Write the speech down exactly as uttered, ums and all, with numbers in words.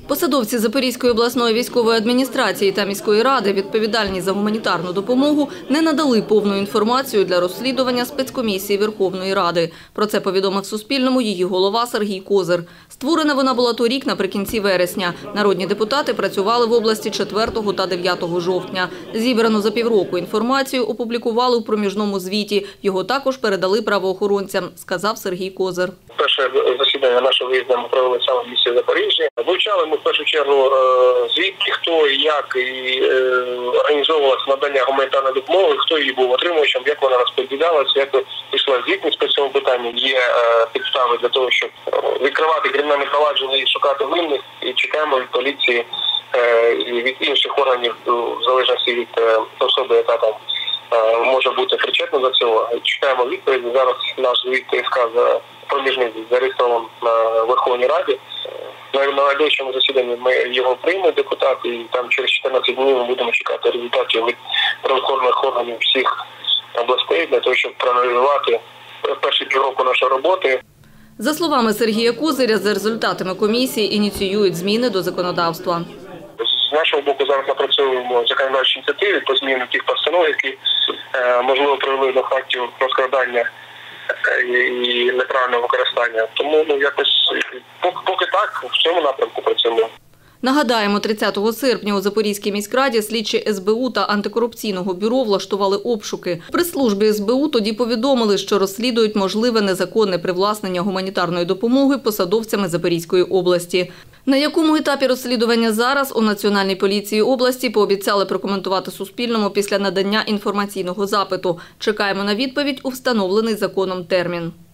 Посадовці Запорізької обласної військової адміністрації та міської ради, відповідальні за гуманітарну допомогу, не надали повну інформацію для розслідування спецкомісії Верховної Ради. Про це повідомив Суспільному її голова Сергій Козир. Створена вона була торік наприкінці вересня. Народні депутати працювали в області четвертого та дев'ятого жовтня. Зібрану за півроку інформацію опублікували у проміжному звіті. Його також передали правоохоронцям, сказав Сергій Козир. Перше засідання нашого виїзду ми провели саме в місті Запоріжжя. Вивчали ми в першу чергу звідки, хто і як і організовувалося надання гуманітарної допомоги, хто її був отримувачем, як вона розподілялася, як пішла звітність по цьому питанню. Є підстави для того, щоб відкривати кримінальне провадження і шукати винних. І чекаємо від поліції і від інших органів, в залежності від особи, яка там може бути причетна до цього. Чекаємо відповіді. Зараз наш звіт ТСК за проміжний зареєстрований на Верховній Раді. На найближчому засіданні ми його приймемо, депутати, і там через чотирнадцять днів ми будемо чекати результатів від правоохоронних органів всіх областей для того, щоб проаналізувати перші півроку нашої роботи. За словами Сергія Козиря, за результатами комісії ініціюють зміни до законодавства. З нашого боку зараз напрацьовуємо законодавчі ініціативи по зміні тих постанов, які, можливо, привели до фактів розкрадання і неправильного використання. Тому ну, якось поки, поки так, в цьому напрямку працюємо. Нагадаємо, тридцятого серпня у Запорізькій міськраді слідчі ес бе у та антикорупційного бюро влаштували обшуки. В прес-службі ес бе у тоді повідомили, що розслідують можливе незаконне привласнення гуманітарної допомоги посадовцями Запорізької області. На якому етапі розслідування зараз у Національній поліції області пообіцяли прокоментувати Суспільному після надання інформаційного запиту. Чекаємо на відповідь у встановлений законом термін.